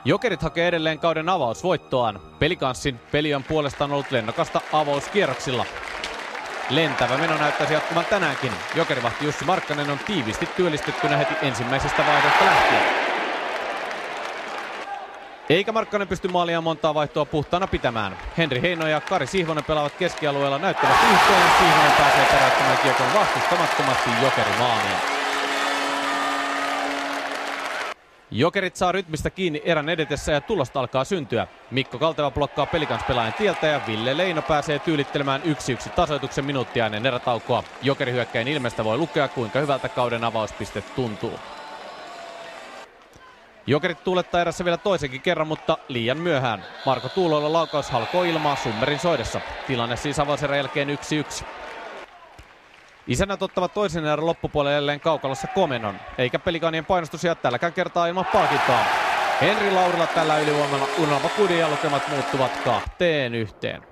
Jokerit hakee edelleen kauden avausvoittoaan. Pelicanssin peli on puolestaan ollut lennokasta avauskierroksilla. Lentävä meno näyttäisi jatkuvan tänäänkin. Jokerivahti Jussi Markkanen on tiiviisti työllistettynä heti ensimmäisestä vaihdosta lähtien. Eikä Markkanen pysty maalia montaa vaihtoa puhtaana pitämään. Henri Heino ja Kari Sihvonen pelaavat keskialueella näyttävästi yhteen. Sihvonen pääsee peräyttämään kiekon vastustamattomasti Jokerimaaliin. Jokerit saa rytmistä kiinni erän edetessä ja tulosta alkaa syntyä. Mikko Kalteva blokkaa Pelicans-pelaajan tieltä ja Ville Leino pääsee tyylittelemään 1-1 tasoituksen minuuttia ennen erätaukoa. Jokerihyökkäin ilmestä voi lukea, kuinka hyvältä kauden avauspiste tuntuu. Jokerit tuulettaa erässä vielä toisenkin kerran, mutta liian myöhään. Marko Tuuloilla laukaus halkoo ilmaa Summerin soidessa. Tilanne siis avauserän jälkeen 1-1. Isännät ottavat toisen erän loppupuolelle jälleen kaukalossa komennon, eikä Pelikanien painostus jää tälläkään kertaa ilman palkintoa. Henri Laurila tällä ylivoimalla Unelma Kudin ja lukemat muuttuvat 2-1.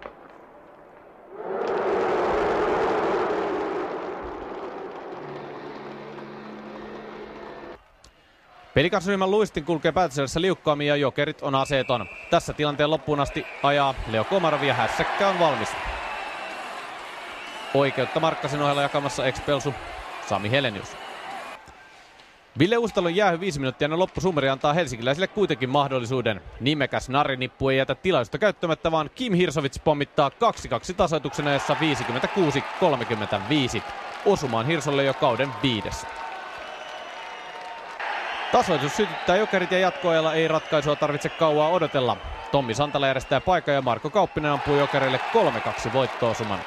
Pelikansryhmän luistin kulkee päätösessä liukkaammin ja Jokerit on aseeton. Tässä tilanteen loppuun asti ajaa Leo Komarov ja hässäkkä on valmis. Oikeutta Markkasen ohella jakamassa ex-pelsu Sami Helenius. Ville Uustalon jäähy 5 minuuttia ennen loppusummeri antaa helsinkiläisille kuitenkin mahdollisuuden. Nimekäs narinippu ei jätä tilaisuutta käyttämättä, vaan Kim Hirsovits pommittaa 2-2 tasoituksen ajassa 56-35. Osumaan Hirsolle jo kauden 5. Tasoitus sytyttää Jokerit ja jatkoajalla ei ratkaisua tarvitse kauaa odotella. Tommi Santala järjestää paikan ja Marko Kauppinen ampuu Jokerille 3-2 voitto-osuman.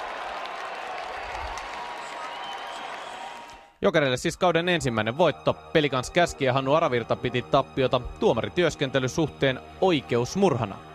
Jokereille siis kauden ensimmäinen voitto. Pelicans käski ja Hannu Aravirta piti tappiota tuomarityöskentely suhteen oikeusmurhana.